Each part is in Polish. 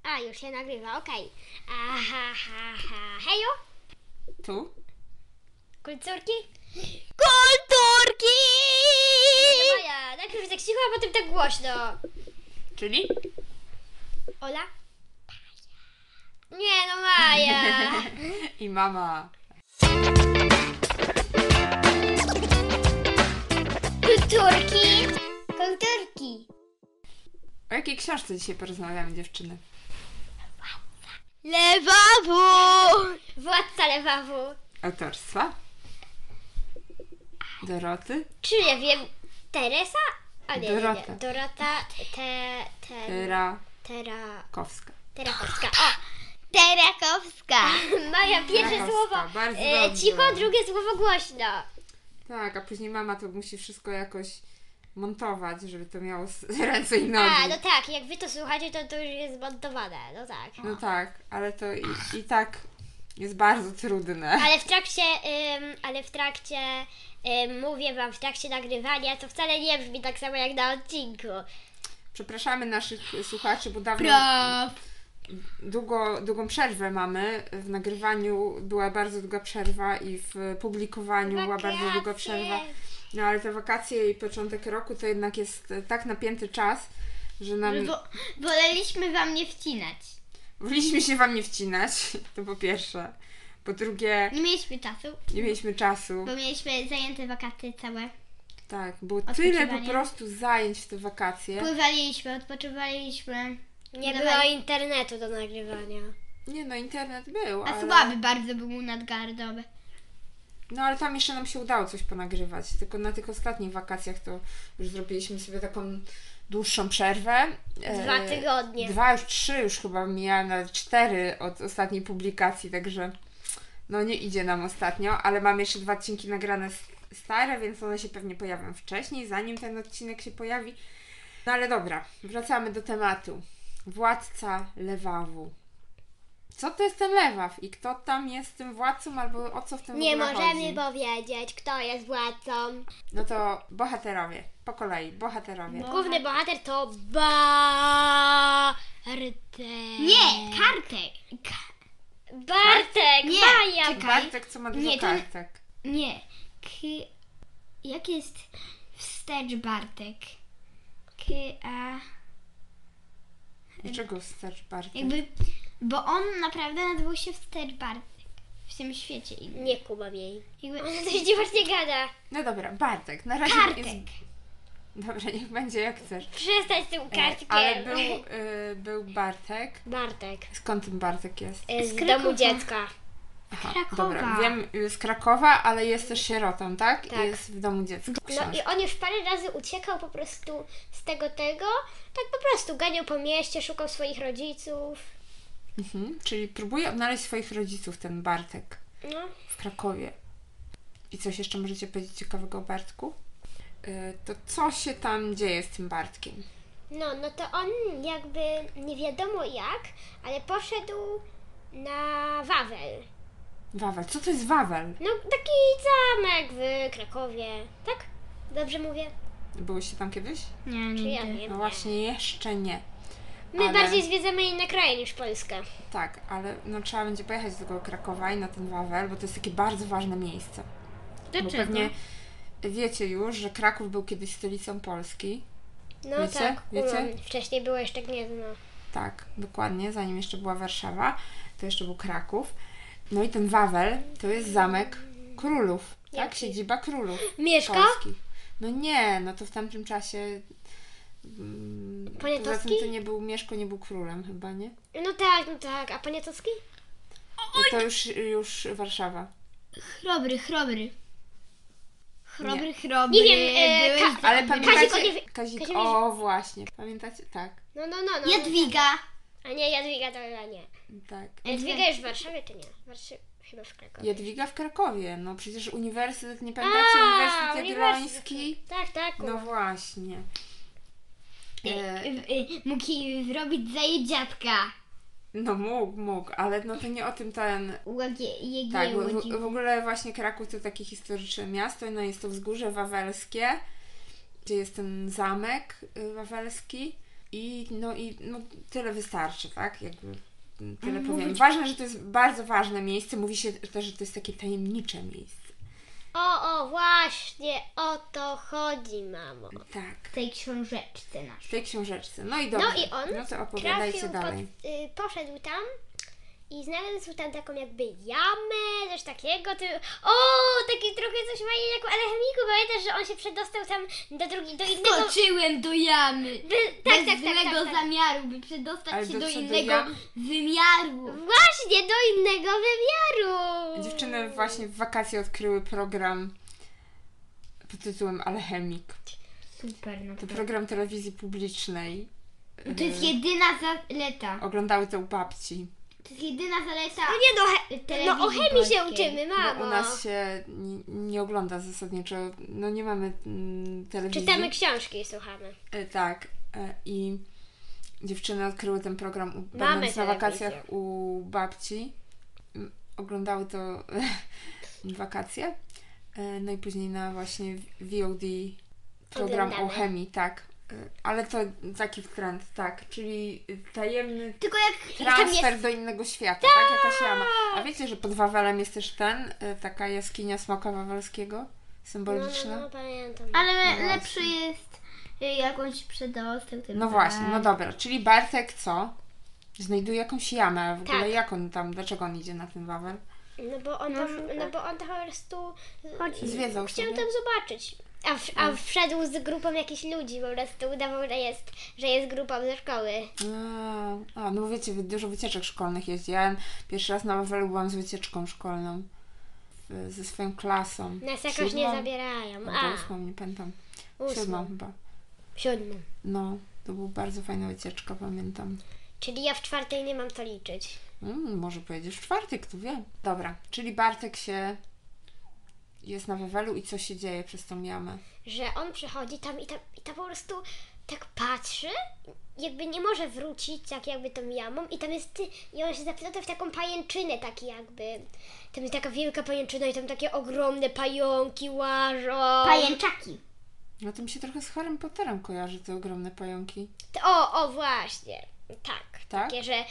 A, już się nagrywa, okej. Aha, ha, ha. Hejo? Tu? Kulturki? Kulturki! Maja, najpierw tak cicho, a potem tak głośno. Czyli? Ola? Nie, no Maja. I mama. Kulturki? Kulturki. O jakiej książce dzisiaj porozmawiamy, dziewczyny? Lewawu! Władca Lewawu. Autorstwa? Doroty? Czy ja wiem, Teresa? A nie, Dorota. nie. Dorota, Terakowska. Terakowska. O, Terakowska. Maja, pierwsze Terakowska, słowo bardzo dobrze. cicho, drugie słowo głośno. Tak, a później mama to musi wszystko jakoś montować, żeby to miało ręce i nogi. A, no tak, jak wy to słuchacie, to już jest zmontowane, no tak. No tak, ale to i tak jest bardzo trudne. Ale w trakcie mówię wam, w trakcie nagrywania, to wcale nie brzmi tak samo jak na odcinku. Przepraszamy naszych słuchaczy, bo dawno długą przerwę mamy. W nagrywaniu była bardzo długa przerwa i w publikowaniu była bardzo długa przerwa. No ale te wakacje i początek roku to jednak jest tak napięty czas, że nam... Woleliśmy wam nie wcinać. Woleliśmy się wam nie wcinać, to po pierwsze. Po drugie, Nie mieliśmy czasu, nie mieliśmy czasu. bo mieliśmy zajęte wakacje całe. Tak, było tyle Odpoczywanie. po prostu zajęć w te wakacje. Pływaliśmy, odpoczywaliśmy. Nie Dawaj. było internetu do nagrywania. Nie no, internet był, A ale... słaby bardzo był nadgardowy. No ale tam jeszcze nam się udało coś ponagrywać. Tylko na tych ostatnich wakacjach to już zrobiliśmy sobie taką dłuższą przerwę. 2 tygodnie. 2, już 3 już chyba mija, nawet 4 od ostatniej publikacji, także no nie idzie nam ostatnio, ale mam jeszcze 2 odcinki nagrane stare, więc one się pewnie pojawią wcześniej, zanim ten odcinek się pojawi. No ale dobra, wracamy do tematu. Władca Lewawu. Co to jest ten Lewaw i kto tam jest tym władcą, albo o co w tym Nie w ogóle możemy chodzi? powiedzieć, kto jest władcą. No to bohaterowie, po kolei, bohaterowie. Główny bohater to Bartek. Nie, Kartek. Bartek, Nie, Maja. czekaj. Bartek, co ma dużo Nie, to- kartek. Nie. Jak jest wstecz Bartek? Dlaczego wstecz Bartek? Jakby, bo on naprawdę nazywał się wstecz Bartek w tym świecie innym. Nie kumam jej. Jakby, Ona coś dziwacznie gada. No dobra, Bartek, na razie Kartek. jest... Dobra, niech będzie jak chcesz. Przestań z tym kartkiem. Ale był Bartek. Bartek. Skąd ten Bartek jest? Z Krakowa. domu dziecka. Aha, Krakowa. dobra, wiem, z Krakowa, ale jest też sierotą, tak? Tak. Jest w domu dziecka. No i on już parę razy uciekał po prostu z tego, tak po prostu ganiał po mieście, szukał swoich rodziców. Czyli próbuje odnaleźć swoich rodziców ten Bartek No. w Krakowie. I coś jeszcze możecie powiedzieć ciekawego o Bartku? To co się tam dzieje z tym Bartkiem? No to on jakby nie wiadomo jak, ale poszedł na Wawel. Wawel. Co to jest Wawel? No taki zamek w Krakowie, tak? Dobrze mówię? Byłyście tam kiedyś? nie, Czy ja nigdy. wiem? No właśnie, jeszcze nie. My ale- bardziej zwiedzamy inne kraje niż Polskę. Tak, ale no trzeba będzie pojechać do tego Krakowa i na ten Wawel, bo to jest takie bardzo ważne miejsce. Bo Dlaczego? pewnie wiecie już, że Kraków był kiedyś stolicą Polski. No Wiecie? tak, Wiecie? wcześniej było jeszcze Gniezno. Tak, dokładnie, zanim jeszcze była Warszawa, to jeszcze był Kraków. No i ten Wawel to jest zamek królów, tak? Jaki? Siedziba królów Mieszka? polskich. No nie, no to w tamtym czasie... Poza Poniatowski? tym to nie był, Mieszko nie był królem chyba, nie? No tak. A Poniatowski? To już Warszawa. Chrobry. Nie wiem, Byłeś Ale dobry. pamiętacie... Kazik, O, właśnie. Pamiętacie? Tak, No. Jadwiga. A nie, Jadwiga to chyba nie. tak. Jadwiga już w Warszawie czy nie? Chyba w Krakowie. Jadwiga w Krakowie. No przecież uniwersytet, nie pamiętacie? Uniwersytet Jagielloński. Tak. No właśnie. Mógł jej zrobić za jej dziadka. No mógł, ale no to nie o tym ten... Tak, w ogóle właśnie Kraków to takie historyczne miasto, no jest to wzgórze wawelskie, gdzie jest ten zamek wawelski. No tyle wystarczy, tak? Jakby tyle powiem. Ważne, że to jest bardzo ważne miejsce. Mówi się też, że to jest takie tajemnicze miejsce. O, właśnie o to chodzi, mamo. Tak. W tej książeczce naszej. W tej książeczce. No i dobrze. No i on No to opowiadajcie trafił dalej. poszedł tam i znalazł tam taką jakby jamę, coś takiego. Taki trochę coś fajnie jak w Alchemiku. Pamiętasz, że on się przedostał tam do innego... Skoczyłem do jamy. Tak, Bez złego zamiaru, by przedostać Ale się do do co, do innego jam? wymiaru. Właśnie, do innego wymiaru. Dziewczyny właśnie w wakacje odkryły program pod tytułem Alchemik. Super, no To program telewizji publicznej. to jest jedyna zaleta. Oglądały to u babci. To jest jedyna zaleta No nie no, telewizji o chemii się polskiej. uczymy, Bo mamo. u nas się nie ogląda zasadniczo. No nie mamy telewizji. Czytamy książki i słuchamy. Tak. I dziewczyny odkryły ten program Mamy będąc na telewizję. wakacjach u babci. Oglądały to w wakacje. No i później na właśnie VOD program o Oglądamy. chemii, tak. Ale to taki trend, tak. Czyli tajemny Tylko jak transfer do innego świata, tak? Jakaś jama. A wiecie, że pod Wawelem jest też taka jaskinia Smoka Wawelskiego? Symboliczna? No, pamiętam. Ale No lepszy jest jak on się przedostał. Ten No właśnie, no dobra. Czyli Bartek co? Znajduje jakąś jamę, a w ogóle Tak. jak on tam, dlaczego on idzie na ten Wawel? No bo on tam po prostu Zwiedzał chciał sobie. tam zobaczyć. A wszedł z grupą jakichś ludzi, po prostu udawał, że jest grupą ze szkoły. No wiecie, dużo wycieczek szkolnych jeździ. Ja pierwszy raz na Wawelu byłam z wycieczką szkolną. Ze swoją klasą. Nas jakoś nie zabierają. Albo 8, nie pamiętam. 7 chyba. 7. No, to była bardzo fajna wycieczka, pamiętam. Czyli ja w 4 nie mam co liczyć. Może pojedziesz w 4, kto wie. Dobra, czyli Bartek jest na Wawelu i co się dzieje przez tą jamę? Że on przychodzi tam i tam po prostu tak patrzy, jakby nie może wrócić tak jakby tą jamą i on się zaplata w taką pajęczynę taki jakby. Tam jest taka wielka pajęczyna i tam takie ogromne pająki łażą. pajęczaki. No to mi się trochę z Harrym Potterem kojarzy te ogromne pająki. Właśnie. Tak. Tak? Takie, że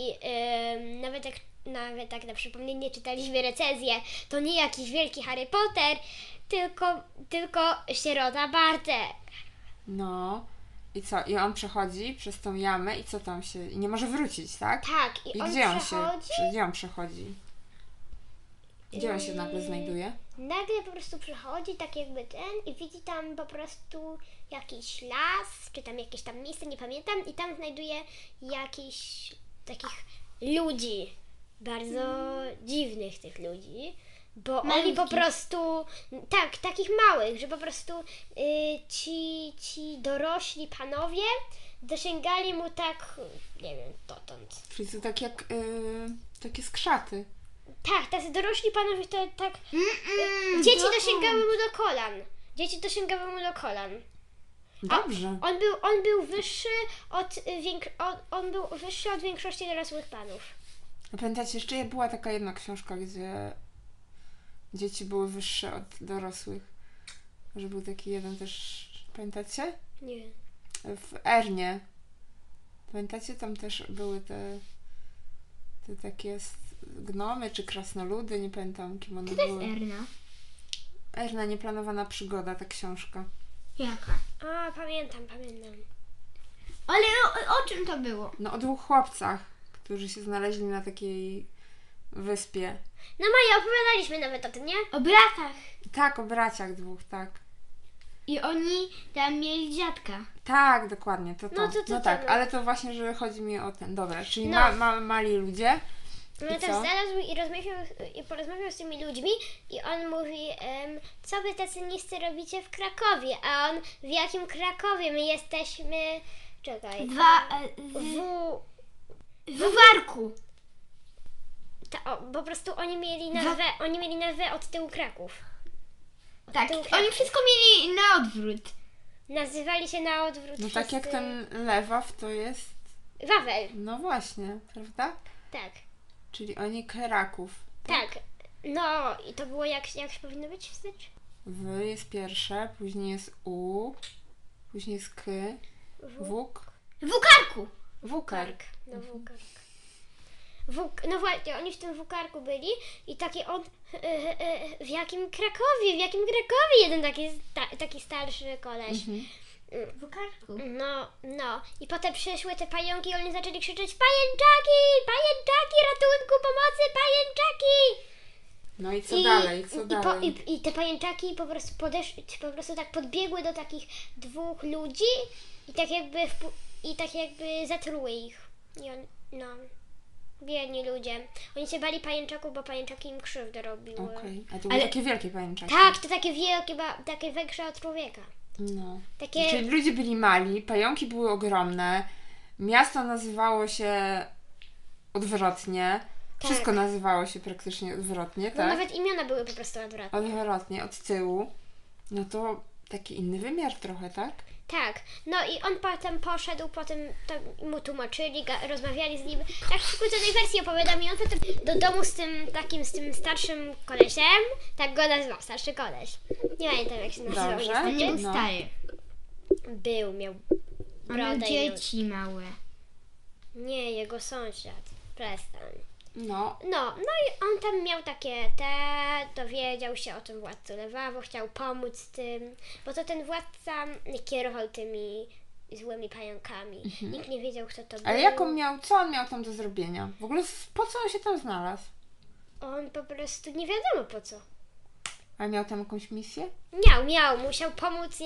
nawet tak na przypomnienie czytaliśmy recenzję, to nie jakiś wielki Harry Potter, tylko sierota Bartek. No. I co? I on przechodzi przez tą jamę i co tam się... I nie może wrócić, tak? Tak, i on gdzie on przechodzi. Gdzie on przechodzi? Gdzie on się nagle znajduje? Nagle po prostu przychodzi tak jakby i widzi tam po prostu jakiś las, czy tam jakieś tam miejsce, nie pamiętam, i tam znajduje jakichś takich ludzi, bardzo dziwnych tych ludzi, bo oni Malutkich. po prostu, tak, takich małych, że po prostu ci dorośli panowie dosięgali mu tak, nie wiem, dotąd. Czyli to tak jak takie skrzaty. Tak, tacy dorośli panowie to tak... Dzieci dokąd? dosięgały mu do kolan. Dzieci dosięgały mu do kolan. Dobrze. On był wyższy on był wyższy od większości dorosłych panów. A pamiętacie, jeszcze była taka jedna książka, gdzie dzieci były wyższe od dorosłych. Że był taki jeden też... Pamiętacie? Nie. W Ernie. Pamiętacie? Tam też były te takie gnomy czy krasnoludy, nie pamiętam kim one To jest były. Erna. Erna, nieplanowana przygoda, ta książka. Jaka? Pamiętam. Ale o czym to było? No o 2 chłopcach, którzy się znaleźli na takiej wyspie. No Maja, opowiadaliśmy nawet o tym, nie? O bratach. Tak, o braciach 2, tak. I oni tam mieli dziadka. Tak, dokładnie, to. No to tak, no. ale to właśnie, że chodzi mi o ten. Dobra, czyli No. mali ludzie. No I tam co? znalazł i porozmawiał z tymi ludźmi i on mówi, co wy tacy niscy robicie w Krakowie? A on, w jakim Krakowie? My jesteśmy... Czekaj. W Warku. Po prostu oni mieli nazwę od tyłu Kraków. Tak, tyłu oni Kraków. wszystko mieli na odwrót. Nazywali się na odwrót No tak jak wszyscy- ten Lewaw to jest. Wawel, No właśnie, prawda? tak. Czyli oni Kraków. Tak. No i to było jak powinno być wstecz? W jest pierwsze, później jest U, później jest K, Wuk. Wukarku! Wukark. No wukark. No właśnie, oni w tym wukarku byli i taki on w jakim Krakowie jeden taki starszy koleś. Wukarku. No. I potem przyszły te pająki i oni zaczęli krzyczeć pajęczaki, ratunku, pomocy, pajęczaki! No i co dalej? Co dalej? I te pajęczaki po prostu tak podbiegły do takich dwóch ludzi i tak jakby zatruły ich. Biedni ludzie. Oni się bali pajęczaków, bo pajęczaki im krzywdę robiły. Okej. A to były takie wielkie pajęczaki. Tak, to takie wielkie, takie większe od człowieka. No. Takie... Czyli ludzie byli mali, pająki były ogromne, miasto nazywało się odwrotnie, wszystko nazywało się praktycznie odwrotnie, No tak? nawet imiona były po prostu odwrotne. Odwrotnie, od tyłu. No to taki inny wymiar trochę, tak? Tak, no i on potem poszedł, mu tłumaczyli, rozmawiali z nim, tak w skróconej wersji opowiadam, i on potem do domu z tym starszym kolesiem, tak go nazwał, starszy koleś. Nie pamiętam jak się nazywał. Dobrze. On nie był No. stary. Miał On miał brodę i dzieci małe. Nie, jego sąsiad, przestań. No, No i on tam miał dowiedział się o tym władcy Lewawo, chciał pomóc tym, bo to ten władca kierował tymi złymi pająkami. Nikt nie wiedział, kto to był. ale co on miał tam do zrobienia? W ogóle po co on się tam znalazł? On po prostu nie wiadomo po co. A miał tam jakąś misję? Musiał pomóc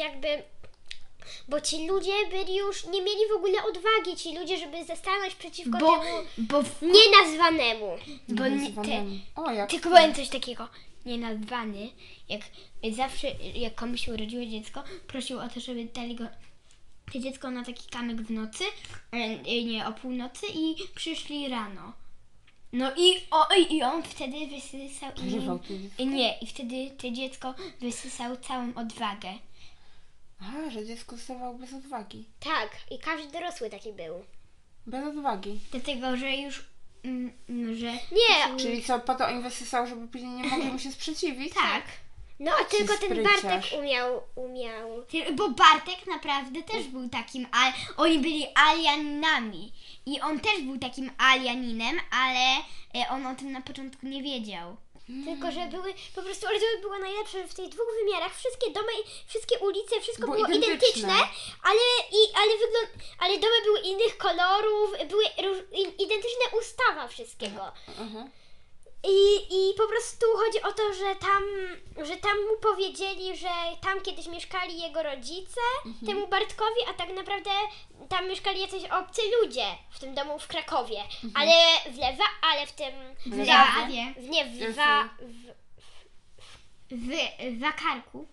bo ci ludzie nie mieli w ogóle odwagi, ci ludzie, żeby stanąć przeciwko temu nienazwanemu. Nazwanemu. O, jak Tylko powiem coś takiego. Nienazwany, jak zawsze, jak komuś się urodziło dziecko, prosił o to, żeby dali go to dziecko na taki kamyk w nocy, nie, o północy i przyszli rano. No i on wtedy wysysał Używał to dziecko? i wtedy to dziecko wysysało całą odwagę. A, że dziecko zostawało bez odwagi. Tak, i każdy dorosły taki był. Bez odwagi. Dlatego, że już, że... Nie, Czyli co, po to im wysysał, żeby później nie mogli mu się sprzeciwić? Tak. no a tylko ten spryciarz. Bartek umiał. Bo Bartek naprawdę też był takim, oni byli alianinami i on też był takim alianinem, ale on o tym na początku nie wiedział. Tylko, że były po prostu, ale to było najlepsze, że w tych dwóch wymiarach wszystkie domy, wszystkie ulice, wszystko było identyczne, ale domy były innych kolorów, były identyczne ustawa wszystkiego. Aha. I po prostu chodzi o to, że tam mu powiedzieli, że tam kiedyś mieszkali jego rodzice, temu Bartkowi, a tak naprawdę tam mieszkali jacyś obcy ludzie w tym domu w Krakowie, ale w tym W Lewawie. W Wakarku.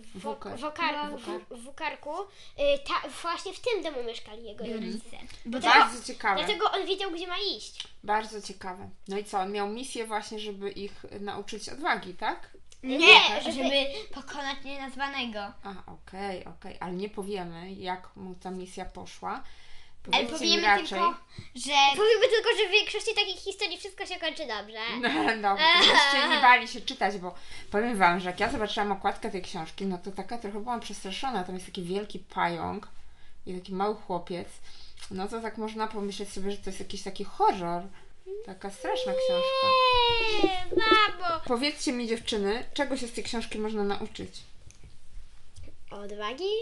w Wukarku, właśnie w tym domu mieszkali jego rodzice. Bardzo ciekawe. Dlatego on wiedział, gdzie ma iść. Bardzo ciekawe. No i co, on miał misję właśnie, żeby ich nauczyć odwagi, tak? Nie, żeby pokonać nienazwanego. A, okej. Ale nie powiemy, jak mu ta misja poszła. Ale Powiedzcie powiemy mi raczej... tylko, że... Powiemy tylko, że w większości takich historii wszystko się kończy dobrze. No, żebyście nie bali się czytać, bo powiem wam, że jak ja zobaczyłam okładkę tej książki, no to taka trochę byłam przestraszona. Tam jest taki wielki pająk i taki mały chłopiec. No to tak można pomyśleć sobie, że to jest jakiś taki horror. Taka straszna książka. Nie, mamo! Powiedzcie mi, dziewczyny, czego się z tej książki można nauczyć? Odwagi?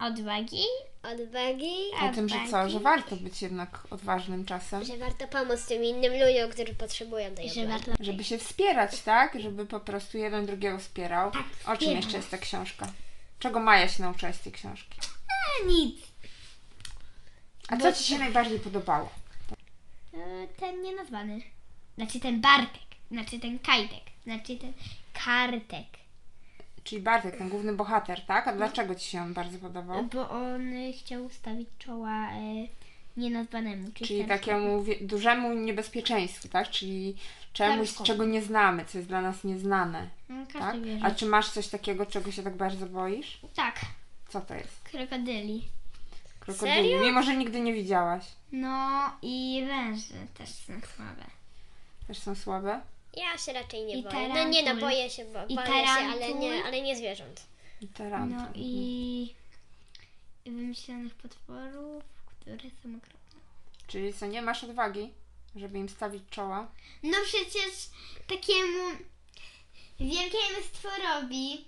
O tym, że co? Że warto być jednak odważnym czasem. Że warto pomóc tym innym ludziom, którzy potrzebują tej odwagi. Żeby się wspierać, tak? Żeby po prostu jeden drugiego wspierał. Tak, O czym wspieram. jeszcze jest ta książka? Czego Maja się nauczyła z tej książki? Nic. A co Ci się najbardziej podobało? Ten nienazwany. Znaczy ten Bartek. Znaczy ten Kajtek. Znaczy ten Kartek. Czyli Bartek, ten główny bohater, tak? A dlaczego Ci się on bardzo podobał? Bo on chciał stawić czoła nienazwanemu. Czyli takiemu dużemu niebezpieczeństwu, tak? Czyli czemuś, Starszemu. czego nie znamy, co jest dla nas nieznane. Każdy Tak? wierzy. A czy masz coś takiego, czego się tak bardzo boisz? Tak. Co to jest? Krokodyli. Krokodyli. Serio? Mimo, że nigdy nie widziałaś. No i węże też są słabe. Też są słabe? Ja się raczej nie I boję. No nie, no tarantul. boję się, I boję się, tarantul. ale nie zwierząt. I tarantul. No i wymyślonych potworów, które są okropne. Czyli co, nie masz odwagi, żeby im stawić czoła? No przecież takiemu wielkiemu stworowi,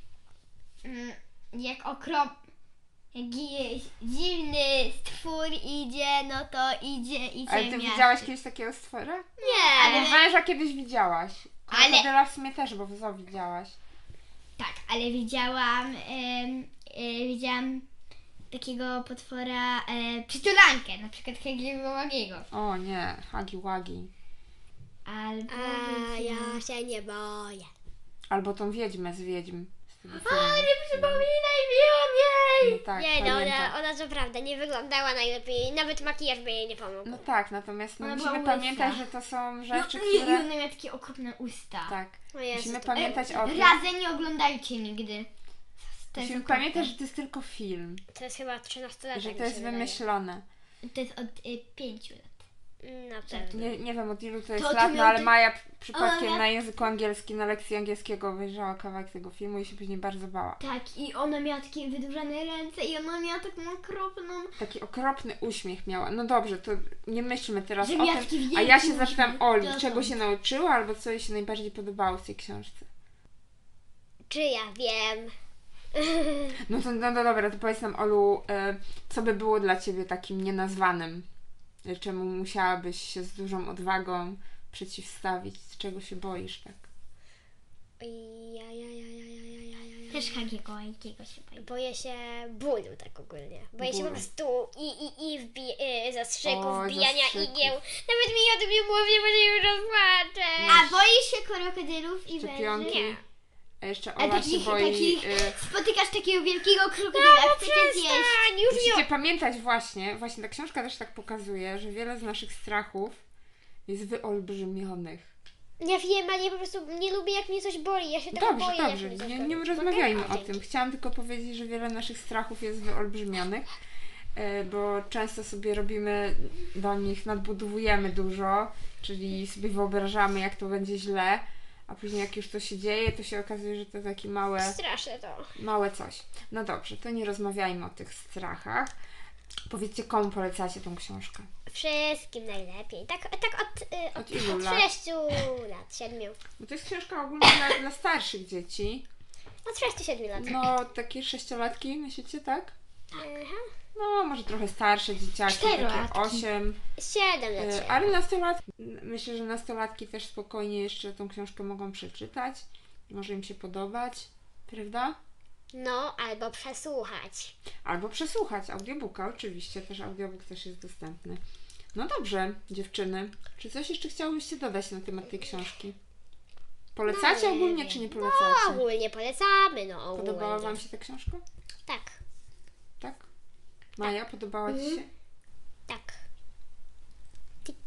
jak jakiś dziwny stwór idzie, no to idzie i Ale ty cię widziałaś miażdży. kiedyś takiego stwora? Nie. Ale węża kiedyś widziałaś. Ale- Krokodyla w sumie też, bo w zoo widziałaś. Tak, ale widziałam takiego potwora, przytulankę, na przykład takiego łagiego. O nie, hagi wagi. Albo A ja się nie boję. Albo tą wiedźmę z wiedźm. Z tego O, filmu. nie przypominaj mi o niej! No tak, Nie, no pamiętam. ona co prawda nie wyglądała najlepiej, nawet makijaż by jej nie pomógł. No tak, natomiast no, Ona musimy była pamiętać, łysa. że to są No, rzeczy, i które... ona miała takie okropne usta. Tak. O Jezu, Musimy to- pamiętać o tym. Razem nie oglądajcie nigdy. To jest Musimy okropne. pamiętać, że to jest tylko film. To jest chyba 13-latek. Że mi to jest się wydaje. wymyślone. To jest od 5 lat. Na pewno. Nie wiem od ilu to jest To lat, no miał ale ty- Maja przypadkiem Ona- na języku angielskim, na lekcji angielskiego obejrzała kawałek tego filmu i się później bardzo bała. Tak, i ona miała takie wydłużone ręce i ona miała taką okropną... Taki okropny uśmiech miała. No dobrze, to nie myślmy teraz Że o miała taki tym. wielki A ja się uśmiech. zapytam Oli, To czego są. się nauczyła albo co jej się najbardziej podobało w tej książce. Czy ja wiem? No dobra, to powiedz nam Olu, co by było dla Ciebie takim nienazwanym? Czemu musiałabyś się z dużą odwagą przeciwstawić? Czego się boisz tak? Też jakiego się boi. Boję się bólu tak ogólnie. Boję się po Bólu. prostu zastrzyków, Oj, wbijania zastrzyków. igieł. Nawet mi o tym nie mówię, bo się już rozpłaczę. A boisz się krokodylów i Szczepionki? węży? Nie. A jeszcze A Ola się boi... spotykasz takiego wielkiego krokodyla, chcecie zjeść. Przestań, już Musicie nie... pamiętać właśnie ta książka też tak pokazuje, że wiele z naszych strachów jest wyolbrzymionych. Ja wiem, ale ja po prostu nie lubię, jak mnie coś boli. Ja się tego Dobrze, boję. dobrze, jak mnie coś nie boli. rozmawiajmy No tak, o tym. Chciałam tylko powiedzieć, że wiele naszych strachów jest wyolbrzymionych, bo często sobie robimy do nich, nadbudowujemy dużo, czyli sobie wyobrażamy, jak to będzie źle, a później jak już to się dzieje, to się okazuje, że to takie Straszne to. małe coś. No dobrze, to nie rozmawiajmy o tych strachach. Powiedzcie, komu polecacie tą książkę? Wszystkim najlepiej. Tak Od ilu od lat? 6 lat, 7. Bo to jest książka ogólnie dla starszych dzieci. Od 6-7 lat. No, takie 6-latki, myślicie, tak? Aha. No, może trochę starsze dzieciaki, takie 4-latki. 8. 7 lat. się. Ale nastolatki, myślę, że nastolatki też spokojnie jeszcze tą książkę mogą przeczytać. Może im się podobać, prawda? No, albo przesłuchać. Albo przesłuchać audiobooka, oczywiście, też audiobook też jest dostępny. No dobrze, dziewczyny. Czy coś jeszcze chciałybyście dodać na temat tej książki? Polecacie No, nie ogólnie, wiem. czy nie No, polecacie? ogólnie polecamy, no ogólnie. Podobała Wam się ta książka? Tak, Tak? Maja, podobała Ci się? tak. Tik.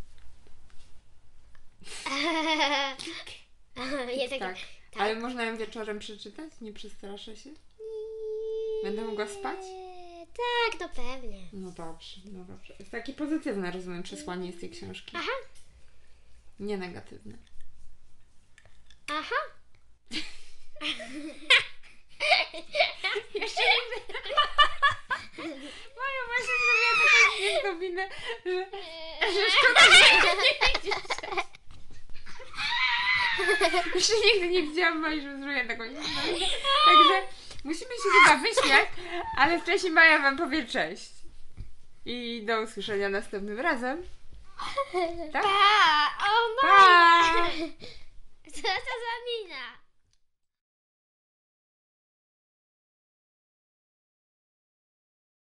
Ja tak, Tak. tak. Ale można ją wieczorem przeczytać? Nie przestraszę się? Będę mogła spać? Tak, no pewnie. No dobrze, no dobrze. Jest takie pozytywne, rozumiem, przesłanie z tej książki. Aha, Nie negatywne. aha. Maja właśnie zrobiła taką śmieszną minę, że szkoda, że nie widzisz. Jeszcze nigdy nie widziałam Mai, że zrobiła taką śmieszną minę. Także musimy się chyba wyśmiać, ale wcześniej Maja Wam powie cześć. I do usłyszenia następnym razem. Tak? Pa! O, Pa! co to za mina?